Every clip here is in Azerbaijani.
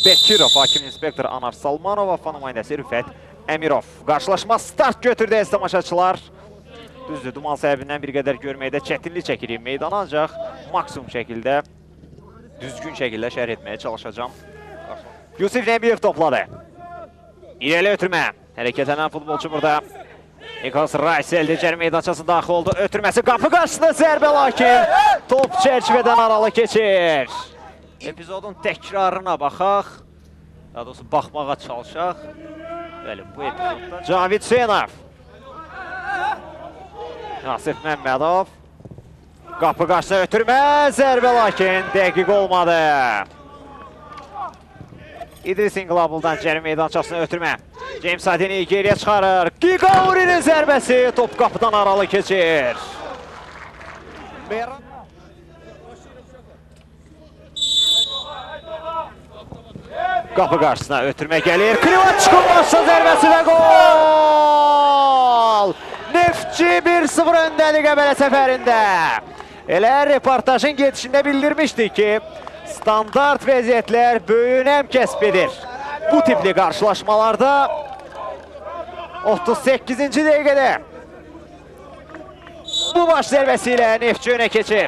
Bekirov, hakim inspektor Anar Salmanov, fan nümayəndəsi Rüfət Əmirov. Qarşılaşma start götürdü əziz tamaşaçılar. Düzdür, duman səbəbindən bir qədər görməkdə çətinlik çəkirik meydana, ancaq maksimum şəkildə, düzgün şəkildə şərh etməyə çalışacağım. Yusif Nəbiyev topladı. İrəli ötürmə. Hərəkətlənən futbolçu burada. Niklas Raysel'dir, cərim meydançası daxil oldu. Ötürməsi qapı qarşısında zərbə, lakin top çərçivədən aralı keçir. Epizodun təkrarına baxaq. Daha doğrusu baxmağa çalışaq. Bəli, bu epizodda Cavid Hüseynov. Nasif Məmmədov. Qapı qarşısına ötürmə, zərbə, lakin dəqiq olmadı. İdris İnqilabuldan cərim meydançasına ötürmə. James Adeniyi geriyə çıxarır. Gigauri'nin zərbəsi top qapıdan aralı keçir. Qapı qarşısına ötürmə gəlir. Krivaçkun başla zərbəsi və gol! Neftçi 1-0 öndədir Qəbələ səfərində. Elə reportajın gedişində bildirmişdik ki, standart vəziyyətlər böyük önəm kəsb edir. Bu tipli qarşılaşmalarda 38-ci dəqiqədə bu baş zərbəsi ilə Neftçi önə keçir.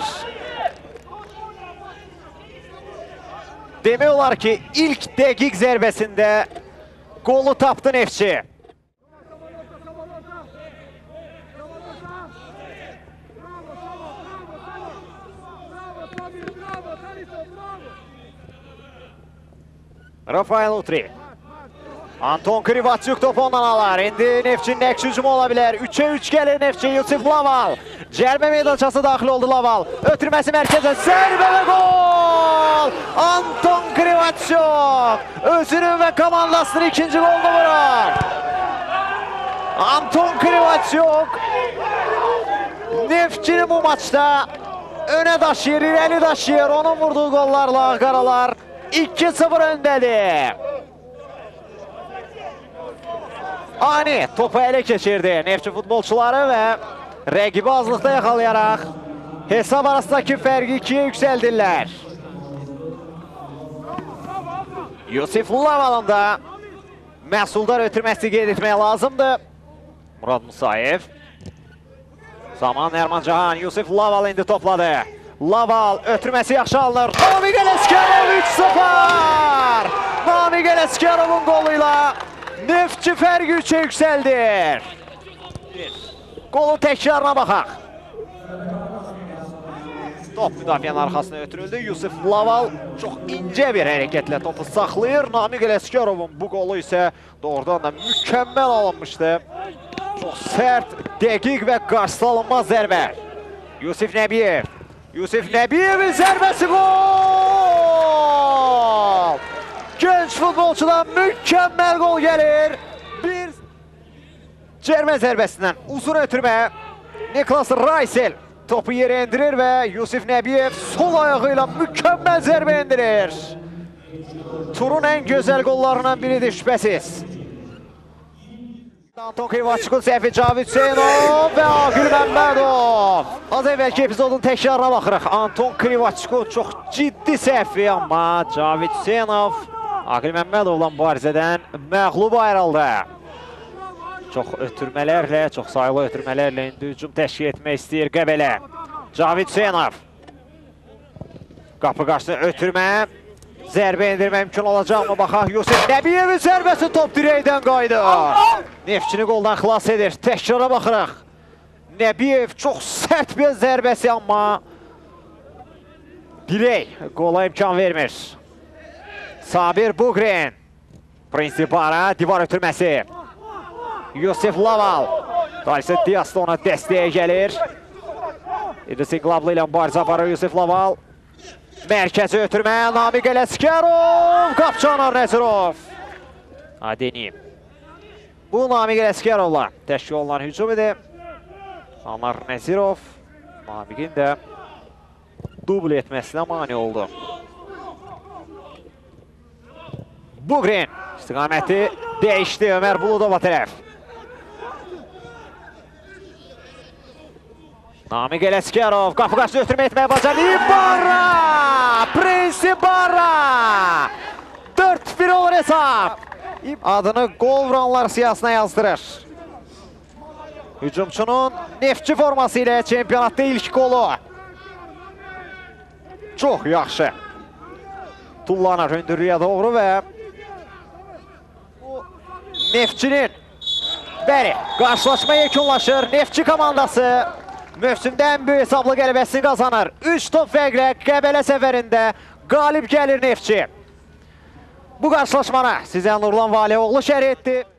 Demək olar ki, ilk dəqiq zərbəsində qolu tapdı Neftçi. Rafael Utri. Anton Krivaçuk topu ondan alar. İndi Neftçinin əks hücumu ola bilər. 3'e 3 gəlir Neftçi. Yusif Laval. Cərimə meydançası daxil oldu Laval. Ötürməsi mərkəzə. Zərbə və gol! Anton Krivaçuk. Özünün və komandasının ikinci golunu vurur. Anton Krivaçuk. Neftçini bu maçda öne daşıyır, irəli daşıyır. Onun vurduğu gollarla qaralar 2-0 öndədir. Ani topu ələ keçirdi Neftçi futbolçuları və rəqibi azlıqda yaxalayaraq hesab arasındakı fərqi 2'ye yüksəldirlər. Yusif Laval'ın da məhsuldar ötürməsi qeyd etmək lazımdır. Murad Musayev. Zaman Erman Cahan, Yusif Laval indi topladı. Laval ötürməsi yaxşı alınır. Namiq Ələsgərov 3-0! Namiq Ələsgərovun goluyla Neftçi fərqi 3'e yüksəldir. Golun təkrarına baxaq. Top müdafiənin arxasına ötürüldü. Yusif Laval çox incə bir hərəkətlə topu saxlayır. Namiq Ələsgərovun bu qolu isə doğrudan da mükəmməl alınmışdı. Çox sərt, dəqiq və qarşısalınmaz zərbə. Yusif Nəbiyev. Yusif Nəbiyevin zərbəsi gol! Gönc futbolçudan mükəmməl gol gəlir. Bir cərmə zərbəsindən uzun ötürmə. Niklas Raysel topu yerə endirir və Yusif Nəbiyev sol ayağı ilə mükəmməl zərbə endirir. Turun ən gözəl qollarından biridir şübhəsiz. Anton Krivaçkun səhvi Cavid Hüseynov və Aqil Məmmədov. Az əvvəlki epizodun təkrarına baxırıq. Anton Krivaçkun çox ciddi səhvi, amma Cavid Hüseynov Aqil Məmmədovla mübarizədən məğlub ayrıldı. Çox ötürmələrlə, çox sayılı ötürmələrlə indi hücum təşkil etmək istəyir Qəbələ. Cavid Hüseynov. Qapı qarşısına ötürmə. Zərbə endirmə mümkün olacaq mı? Baxaq, Yusif Nəbiyevin zərbəsi top dirəkdən qaydı. Neftçini qoldan xilas edir. Təkrara baxırıq. Nəbiyev çox sərt bir zərbəsi, amma dirək qola imkan vermir. Sabir Bugrin. Prinsipara divar ötürməsi. Yusif Laval. Dalisi Dias da ona dəstəyə gəlir. İdris İnqilablı ilə mübarizə aparır Yusuf Laval. Mərkəzi ötürmə, Namiq Ələsgərov, qapçı Anar Nəzirov. Adeni. Bu Namiq Ələsgərovla təşkil olunan hücum idi. Anar Nəzirov, Namiqin də dubl etməsinə mani oldu. Bugrin istiqaməti dəyişdi Ömər Buludova tərəf. Namiq Ələsgərov qapı qarşısına ötürmə etməyə bacardı. İbarra! Prinsi Barra! 4 hesab. Adını gol vuranlar siyasına yazdırır. Hücumçunun Neftçi forması ilə çempionatda ilk golu. Çox yaxşı. Tullanır hündürlüyə doğru və Neftçinin qarşılaşma yekunlaşır. Neftçi komandası mövsümdə ən böyük hesablı qələbəsini qazanır. 3 top fərqlə Qəbələ səfərində qalib gəlir Neftçi. Bu qarşılaşmanı sizə Nurlan Valiyevoğlu şərh etdi.